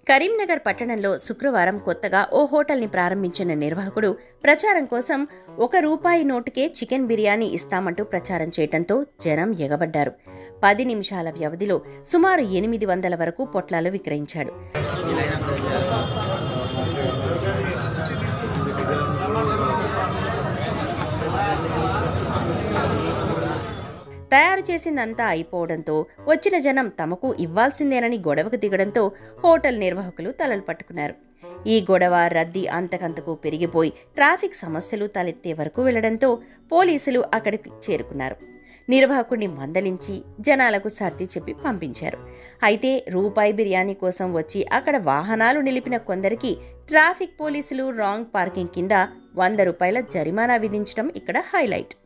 కరీంనగర్ పట్టణంలో శుక్రవారం కొత్తగా ఓ హోటల్ని ప్రారంభించిన నిర్వాహకుడు ప్రచారం కోసం ₹1 నోటుకే చికెన్ బిర్యానీ ఇస్తామంటూ ప్రచారం చేయడంతో జనం ఎగబడ్డారు. 10 నిమిషాల వ్యవధిలో సుమారు 800 వరకు పొట్లాలు విక్రయించాడు. తయారు చేసిందంతా అయిపోవడంతో వచ్చిన జనం తమకు ఇవ్వాల్సిందేనని గొడవకు దిగడంతో హోటల్ నిర్వాహకులు తలలు పట్టుకున్నారు. ఈ గొడవ రద్దీ అంతకంతకు పెరిగిపోయి ట్రాఫిక్ సమస్యలు తలెత్తే వరకు వెళ్లడంతో పోలీసులు అక్కడికి చేరుకున్నారు. నిర్వాహకుడిని మందలించి జనాలకు సర్ది చెప్పి పంపించారు. అయితే ₹1 బిర్యానీ కోసం వచ్చి అక్కడ వాహనాలు నిలిపిన కొందరికి ట్రాఫిక్ పోలీసులు రాంగ్ పార్కింగ్ కింద ₹100 జరిమానా విధించడం ఇక్కడ హైలైట్.